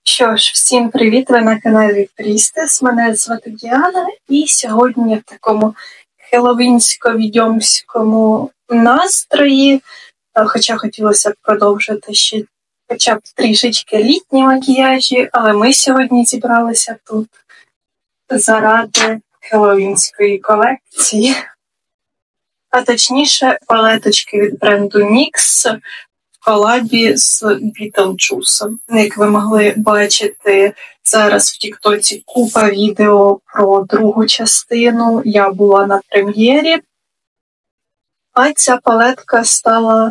Що ж, всім привіт! Ви на каналі Прістес. Мене звати Діана, і сьогодні я в такому хеллоуінсько-відьомському настрої, хоча хотілося б продовжити ще хоча б трішечки літні макіяжі, але ми сьогодні зібралися тут заради хеллоуінської колекції. А точніше, палеточки від бренду NYX в колабі з Бітлджусом. Як ви могли бачити, зараз в Тіктоці купа відео про другу частину. Я була на прем'єрі. А ця палетка стала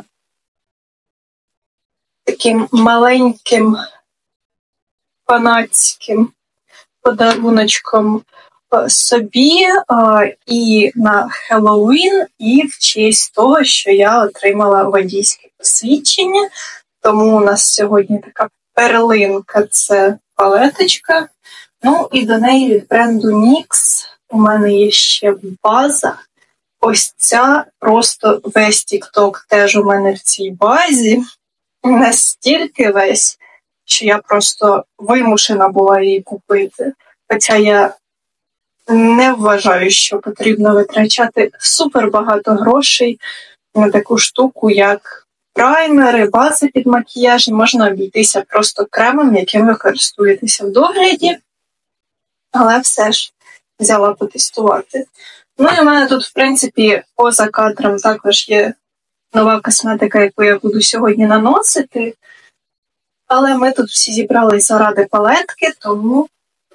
таким маленьким фанатським подаруночком собі і на Хеллоуін, і в честь того, що я отримала водійське посвідчення. Тому у нас сьогодні така перлинка – це палеточка. Ну і до неї від бренду NYX у мене є ще база. Ось ця просто весь TikTok теж у мене в цій базі. Настільки весь, що я просто вимушена була її купити. Хоча я не вважаю, що потрібно витрачати супер багато грошей на таку штуку, як праймери, бази під макіяж. Можна обійтися просто кремом, яким ви користуєтеся в догляді, але все ж взяла потестувати. Ну і в мене тут, в принципі, поза кадром також є нова косметика, яку я буду сьогодні наносити. Але ми тут всі зібрались заради палетки, тому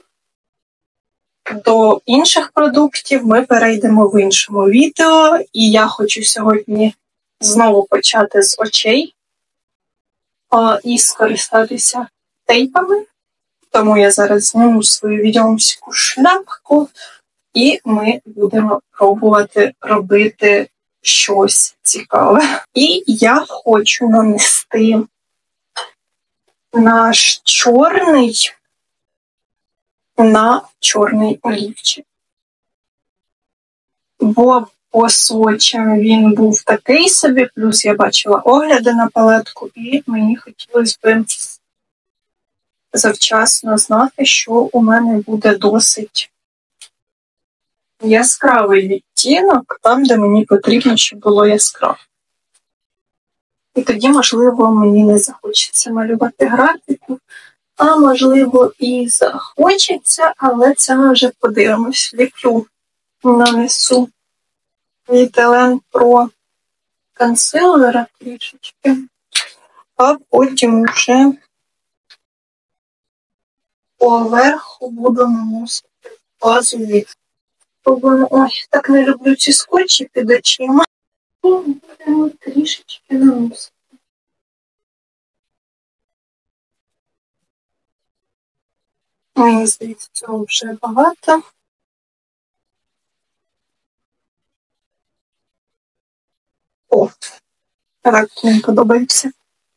до інших продуктів ми перейдемо в іншому відео. І я хочу сьогодні знову почати з очей і скористатися тейпами. Тому я зараз зніму свою відьомську шляпку і ми будемо пробувати робити щось цікаве. І я хочу нанести наш чорний на чорний олівчик. Бо по свочам він був такий собі, плюс я бачила огляди на палетку, і мені хотілося б завчасно знати, що у мене буде досить яскравий відтінок, там, де мені потрібно, щоб було яскраво. І тоді, можливо, мені не захочеться малювати графіку, а можливо і захочеться, але це ми вже подивимось. Ліплю нанесу від Елен Про консилера трішечки, а потім вже поверху буду наносити базу від. Ой, так не люблю ці скотчі під очима. І будемо трішечки наносити. Мені здається, цього вже багато. О, так мені подобається.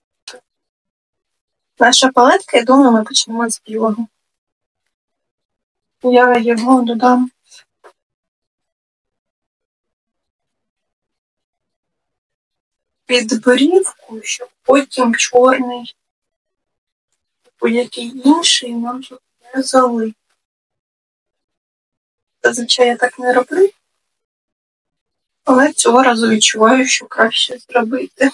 Наша палетка, я думаю, ми почнемо з білого. Я його додам під борівку, щоб потім чорний будь-який інший нам тут не залив. Зазвичай я так не роблю, але цього разу відчуваю, що краще зробити.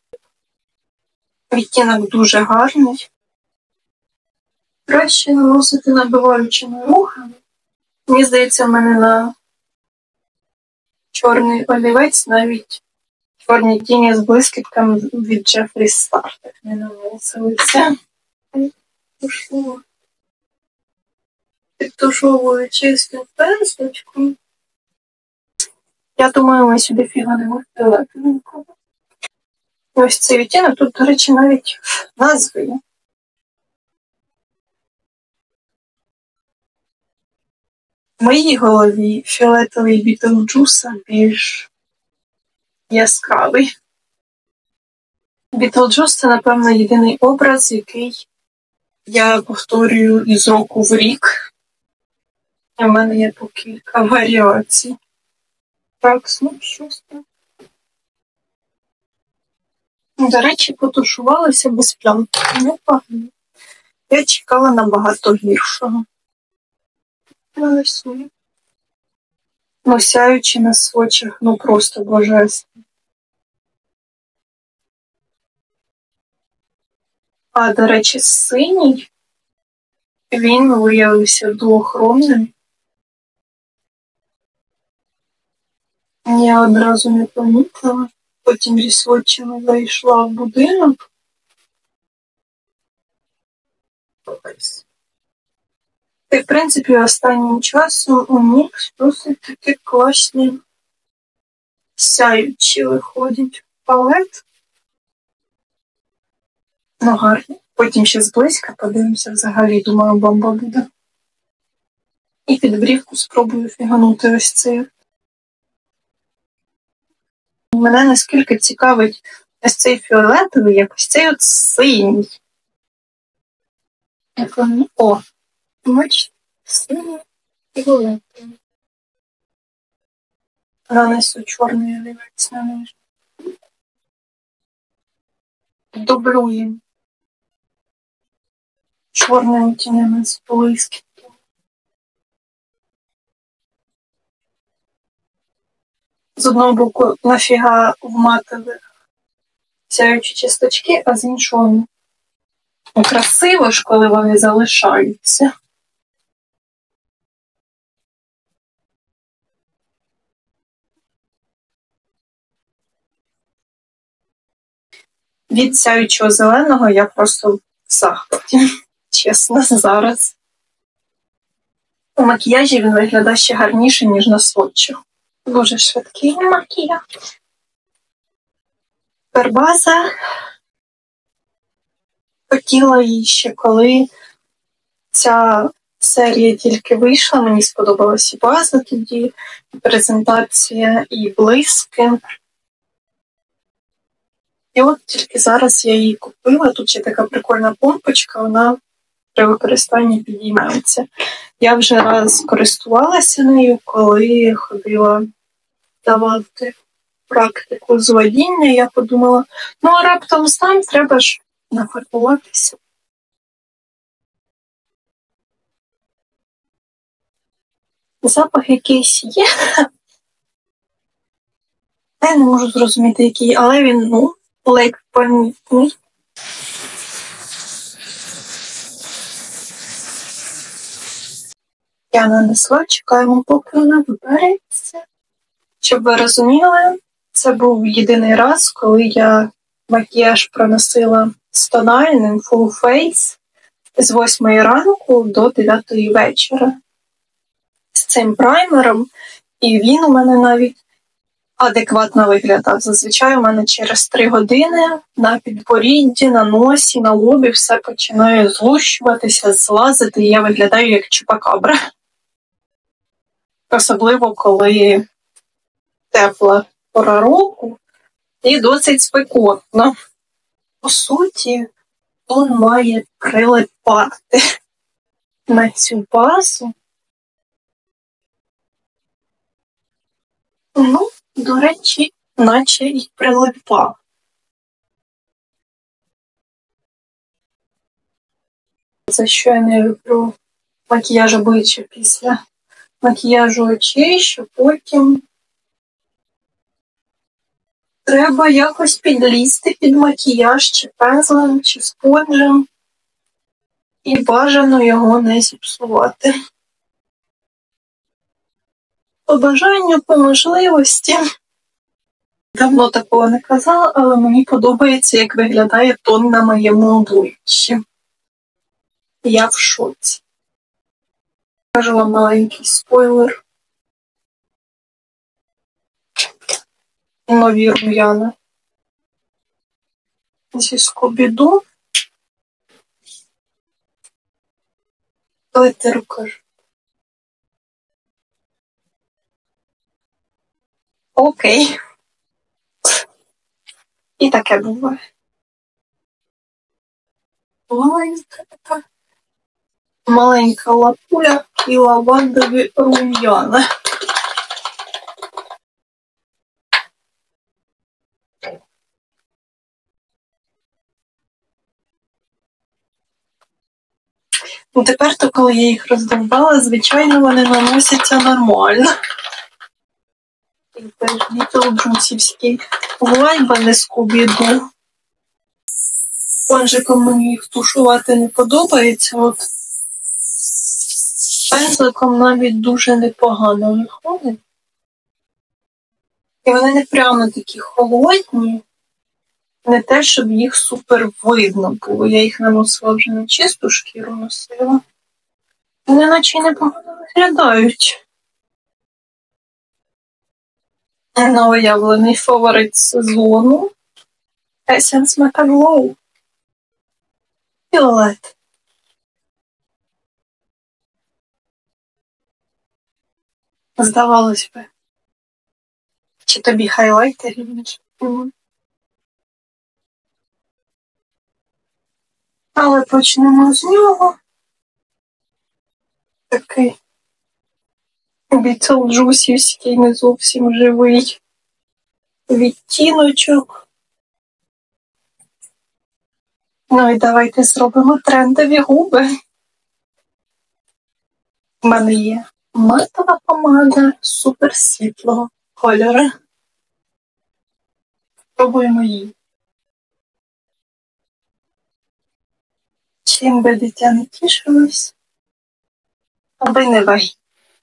Відтінок дуже гарний. Краще наносити набиваючими рухами. Мені здається, в мене на чорний олівець навіть чорні тіні з блискітками від Джефрі Стар так не наносилися. Підтушовую чистим пензличком. Я думаю, ми сюди фіганемо фіолетовенького. Ось цей відтінок, тут, до речі, навіть назви є. В моїй голові фіолетовий Бітлджуса більш яскравий. Бітлджус – це, напевно, єдиний образ, який я повторюю із року в рік. І в мене є по кілька варіацій. Так, ну щось так. До речі, потушувалася без плям. Непогано. Я чекала набагато гіршого. Ну, сяючи на свочах, ну просто божественно. А, до речі, синій, він виявився дуохромним. Я одразу не помітила. Потім зі сводчами зайшла в будинок. І, в принципі, останнім часом у них досить таки класні сяючі виходять. Палет. Ну, гарні. Потім ще зблизька подивимося взагалі, думаю, бомба буде. І під брівку спробую фіганути ось цей. Мене наскільки цікавить ось цей фіолетовий, як ось цей от синій. Як вони? О, бачите, синій і фіолетовий. Нанесу чорний олівець на нижній. Дублюємо чорним тінями з блискітком. З одного боку нафіга вматили сяючі часточки, а з іншого красиво ж, коли вони залишаються. Від сяючого зеленого я просто в захваті, чесно, зараз. У макіяжі він виглядає ще гарніше, ніж на сводчах. Дуже швидкий макіяж. Тепер база. Хотіла її ще, коли ця серія тільки вийшла. Мені сподобалась і база тоді, і презентація, і блиски. І от тільки зараз я її купила. Тут ще така прикольна помпочка, вона при використанні підіймається. Я вже раз користувалася нею, коли ходила давати практику з водіння. Я подумала, ну а раптом сам треба ж нафарбуватися. Запах якийсь є. Я не можу зрозуміти, який, але він, ну, ледь помітний. Я нанесла, чекаємо, поки вона вибереться. Щоб ви розуміли, це був єдиний раз, коли я макіяж проносила з тональним full face з 8 ранку до 9 вечора. З цим праймером, і він у мене навіть адекватно виглядав. Зазвичай у мене через 3 години на підборідді, на носі, на лобі все починає злущуватися, злазити, і я виглядаю як чупакабра. Особливо, коли тепла пора року і досить спекотно. По суті, він має прилипати на цю базу. Ну, до речі, наче і прилипав. За що я не люблю макіяж обличчя після макіяжу очей, що потім треба якось підлізти під макіяж чи пензлем, чи спонжем, і бажано його не зіпсувати. По бажанню, по можливості. Давно такого не казала, але мені подобається, як виглядає тон на моєму обличчі. Я в шоці. Кажу вам маленький спойлер. Нові рум'яна. Зі Скубіду. Глитеру кажу. Окей. І таке буває. Маленька така. Маленька лапуля і лавандові рум'яна. Ну, тепер, то, коли я їх роздовбала, звичайно, вони наносяться нормально. І теж Бітлджусівський вайб, а не Скубі-Ду. Понжиком мені їх тушувати не подобається, от пензликом навіть дуже непогано виходить. І вони не прямо такі холодні, не те, щоб їх супер видно було. Я їх наносила вже на чисту шкіру носила. Вони наче й непогано виглядають. Новоявлений фаворит сезону Essence Mega Glow. Фіолет. Здавалось би. Чи тобі хайлайтерів не потрібно? Але почнемо з нього. Такий Бітлджусівський, не зовсім живий відтіночок. Ну і давайте зробимо трендові губи. У мене є матова помада супер світлого кольору. Пробуємо її. Чим би дитя не тішилось, аби не вагітність.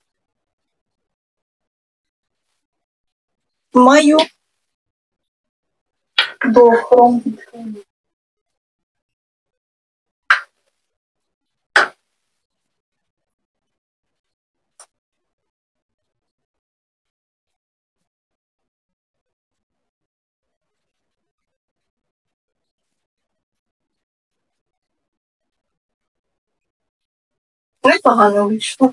Маю дохром відхилю. Непогано вийшло.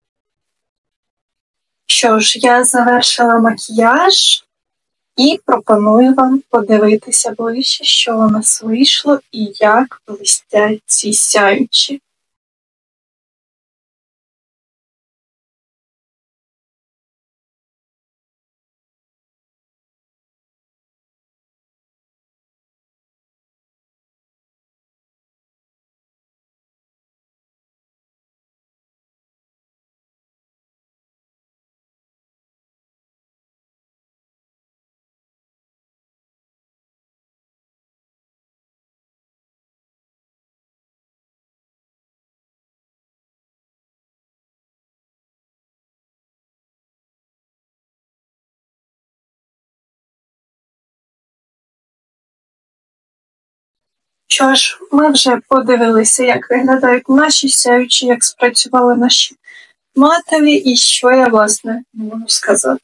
Що ж, я завершила макіяж і пропоную вам подивитися ближче, що у нас вийшло і як блистять ці сяючі. Що ж, ми вже подивилися, як виглядають наші сяючі, як спрацювали наші матові, і що я, власне, можу сказати.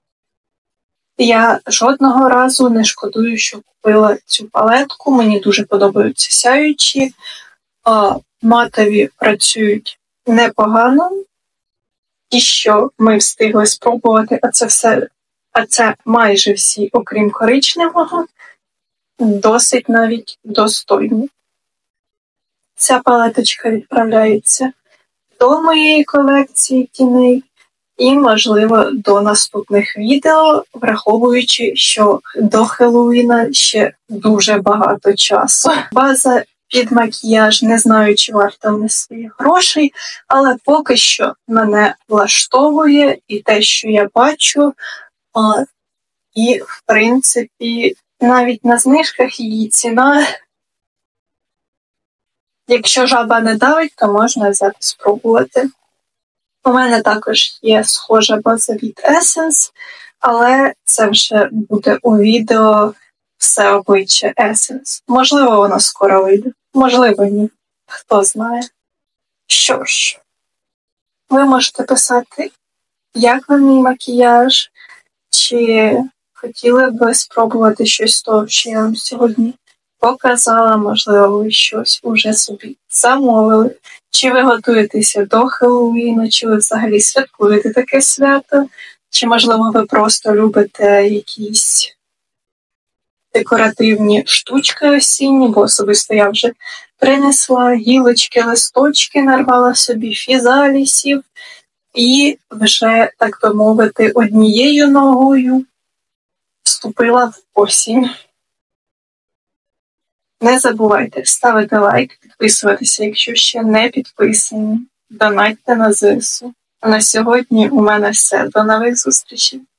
Я жодного разу не шкодую, що купила цю палетку. Мені дуже подобаються сяючі. Матові працюють непогано. Ті, що ми встигли спробувати, а це майже всі, окрім коричневого, досить навіть достойні. Ця палеточка відправляється до моєї колекції тіней і, можливо, до наступних відео, враховуючи, що до Хеллоуіна ще дуже багато часу. База під макіяж, не знаю, чи варта мені своїх грошей, але поки що мене влаштовує і те, що я бачу, і, в принципі, навіть на знижках її ціна, якщо жаба не давить, то можна взяти спробувати. У мене також є схожа база від Essence, але це вже буде у відео все обличчя Essence. Можливо, воно скоро вийде, можливо, ні. Хто знає. Що ж, ви можете писати, як вам мій макіяж, чи хотіли б ви спробувати щось з того, що я вам сьогодні показала, можливо, ви щось уже собі замовили. Чи ви готуєтеся до Хеллоуіну, чи ви взагалі святкуєте таке свято, чи, можливо, ви просто любите якісь декоративні штучки осінні, бо особисто я вже принесла гілочки, листочки, нарвала собі фізалісів і вже, так би мовити, однією ногою вступила в осінь. Не забувайте ставити лайк, підписуватися, якщо ще не підписані. Донатьте на ЗСУ. А на сьогодні у мене все. До нових зустрічей.